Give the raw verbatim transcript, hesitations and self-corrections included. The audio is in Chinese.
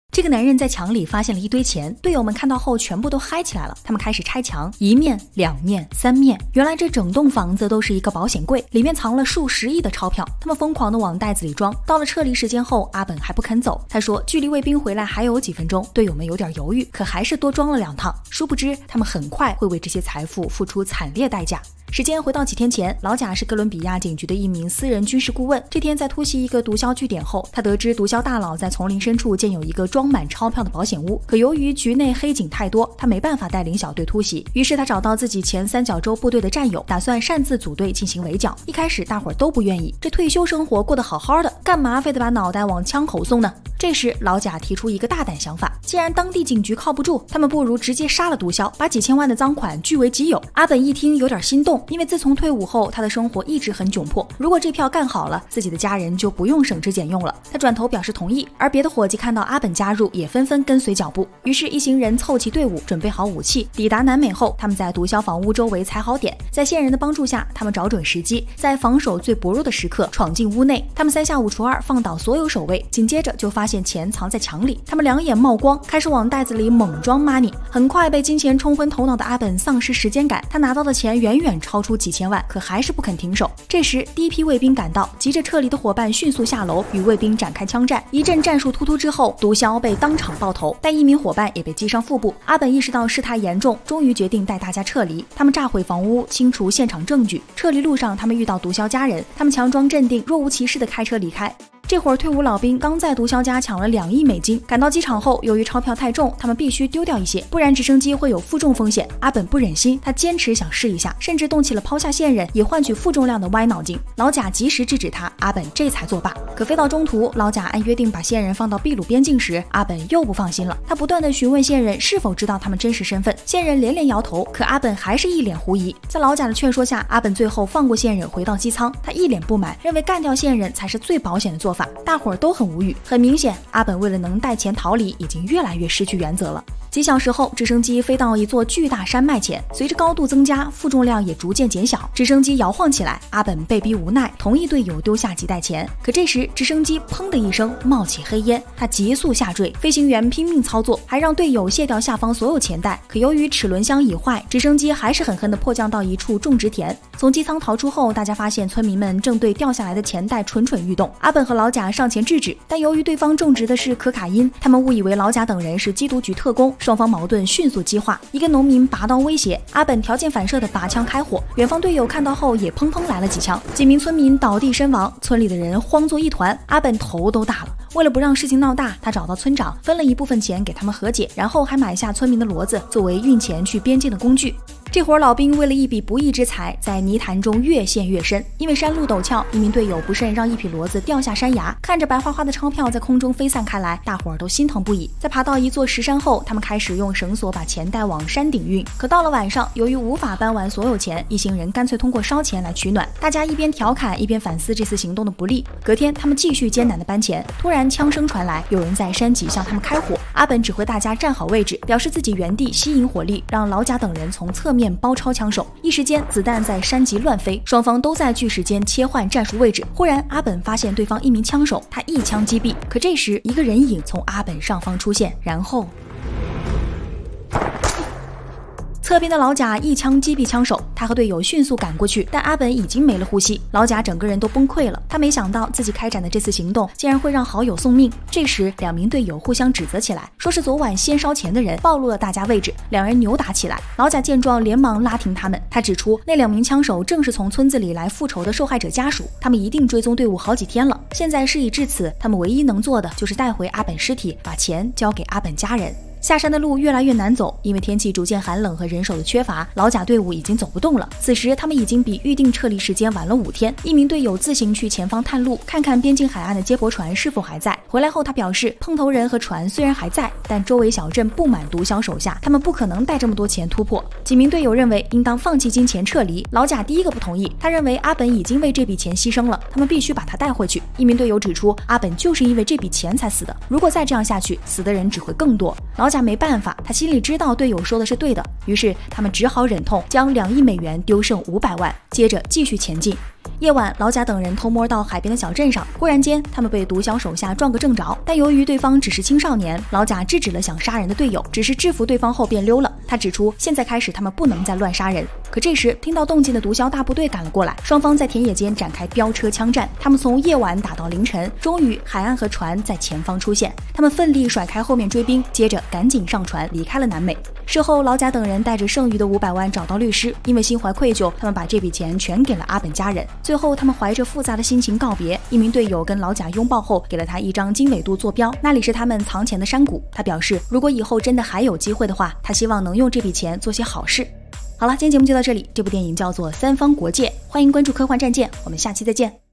这个男人在墙里发现了一堆钱，队友们看到后全部都嗨起来了，他们开始拆墙，一面、两面、三面，原来这整栋房子都是一个保险柜，里面藏了数十亿的钞票，他们疯狂地往袋子里装。到了撤离时间后，阿本还不肯走，他说距离卫兵回来还有几分钟，队友们有点犹豫，可还是多装了两趟。殊不知他们很快会为这些财富付出惨烈代价。时间回到几天前，老贾是哥伦比亚警局的一名私人军事顾问。这天在突袭一个毒枭据点后，他得知毒枭大佬在丛林深处建有一个装满钞票的保险屋，可由于局内黑警太多，他没办法带领小队突袭。于是他找到自己前三角洲部队的战友，打算擅自组队进行围剿。一开始大伙儿都不愿意，这退休生活过得好好的，干嘛非得把脑袋往枪口送呢？这时老贾提出一个大胆想法，既然当地警局靠不住，他们不如直接杀了毒枭，把几千万的赃款据为己有。阿本一听有点心动，因为自从退伍后他的生活一直很窘迫，如果这票干好了，自己的家人就不用省吃俭用了。他转头表示同意，而别的伙计看到阿本加入，也纷纷跟随脚步。于是一行人凑齐队伍，准备好武器，抵达南美后，他们在毒枭房屋周围踩好点，在线人的帮助下，他们找准时机，在防守最薄弱的时刻闯进屋内。他们三下五除二放倒所有守卫，紧接着就发现钱藏在墙里，他们两眼冒光，开始往袋子里猛装 money。 很快被金钱冲昏头脑的阿本丧失时间感，他拿到的钱远远超出几千万，可还是不肯停手。这时第一批卫兵赶到，急着撤离的伙伴迅速下楼与卫兵展开枪战，一阵战术突突之后，毒枭被当场爆头，但一名伙伴也被击伤腹部。阿本意识到事态严重，终于决定带大家撤离。他们炸毁房屋，清除现场证据。撤离路上他们遇到毒枭家人，他们强装镇定，若无其事地开车离开。这会儿退伍老兵刚在毒枭家抢了两亿美金，赶到机场后，由于钞票太重，他们必须丢掉一些，不然直升机会有负重风险。阿本不忍心，他坚持想试一下，甚至动起了抛下线人也换取负重量的歪脑筋。老贾及时制止他，阿本这才作罢。可飞到中途，老贾按约定把线人放到秘鲁边境时，阿本又不放心了，他不断地询问线人是否知道他们真实身份，线人连连摇头，可阿本还是一脸狐疑。在老贾的劝说下，阿本最后放过线人，回到机舱，他一脸不满，认为干掉线人才是最保险的做法。大伙儿都很无语，很明显，阿本为了能带钱逃离，已经越来越失去原则了。几小时后，直升机飞到一座巨大山脉前，随着高度增加，负重量也逐渐减小，直升机摇晃起来。阿本被逼无奈，同意队友丢下几袋钱。可这时，直升机砰的一声冒起黑烟，他急速下坠，飞行员拼命操作，还让队友卸掉下方所有钱袋。可由于齿轮箱已坏，直升机还是狠狠地迫降到一处种植田。从机舱逃出后，大家发现村民们正对掉下来的钱袋蠢蠢欲动。阿本和老贾上前制止，但由于对方种植的是可卡因，他们误以为老贾等人是缉毒局特工。双方矛盾迅速激化，一个农民拔刀威胁，阿本条件反射的拔枪开火，远方队友看到后也砰砰来了几枪，几名村民倒地身亡，村里的人慌作一团，阿本头都大了。为了不让事情闹大，他找到村长，分了一部分钱给他们和解，然后还买下村民的骡子作为运钱去边境的工具。这伙老兵为了一笔不义之财，在泥潭中越陷越深。因为山路陡峭，一名队友不慎让一匹骡子掉下山崖，看着白花花的钞票在空中飞散开来，大伙儿都心疼不已。在爬到一座石山后，他们开始用绳索把钱袋往山顶运。可到了晚上，由于无法搬完所有钱，一行人干脆通过烧钱来取暖。大家一边调侃，一边反思这次行动的不利。隔天，他们继续艰难的搬钱，突然枪声传来，有人在山脊向他们开火。阿本指挥大家站好位置，表示自己原地吸引火力，让老贾等人从侧面包抄枪手。一时间，子弹在山脊乱飞，双方都在巨时间切换战术位置。忽然，阿本发现对方一名枪手，他一枪击毙。可这时，一个人影从阿本上方出现，然后侧边的老贾一枪击毙枪手，他和队友迅速赶过去，但阿本已经没了呼吸。老贾整个人都崩溃了，他没想到自己开展的这次行动竟然会让好友送命。这时，两名队友互相指责起来，说是昨晚先烧钱的人暴露了大家位置，两人扭打起来。老贾见状连忙拉停他们，他指出那两名枪手正是从村子里来复仇的受害者家属，他们一定追踪队伍好几天了。现在事已至此，他们唯一能做的就是带回阿本尸体，把钱交给阿本家人。下山的路越来越难走，因为天气逐渐寒冷和人手的缺乏，老贾队伍已经走不动了。此时他们已经比预定撤离时间晚了五天。一名队友自行去前方探路，看看边境海岸的接驳船是否还在。回来后他表示，碰头人和船虽然还在，但周围小镇布满毒枭手下，他们不可能带这么多钱突破。几名队友认为应当放弃金钱撤离，老贾第一个不同意，他认为阿本已经为这笔钱牺牲了，他们必须把他带回去。一名队友指出，阿本就是因为这笔钱才死的，如果再这样下去，死的人只会更多。老贾没办法，他心里知道队友说的是对的，于是他们只好忍痛将两亿美元丢剩五百万，接着继续前进。夜晚，老贾等人偷摸到海边的小镇上，忽然间他们被毒枭手下撞个正着，但由于对方只是青少年，老贾制止了想杀人的队友，只是制服对方后便溜了。他指出现在开始他们不能再乱杀人。可这时听到动静的毒枭大部队赶了过来，双方在田野间展开飙车枪战，他们从夜晚打到凌晨，终于海岸和船在前方出现，他们奋力甩开后面追兵，接着赶紧上船离开了南美。事后老贾等人带着剩余的五百万找到律师，因为心怀愧疚，他们把这笔钱全给了阿本家人。最后他们怀着复杂的心情告别，一名队友跟老贾拥抱后给了他一张经纬度坐标，那里是他们藏钱的山谷。他表示如果以后真的还有机会的话，他希望能用这笔钱做些好事。好了，今天节目就到这里，这部电影叫做《三方国界》，欢迎关注科幻战舰，我们下期再见。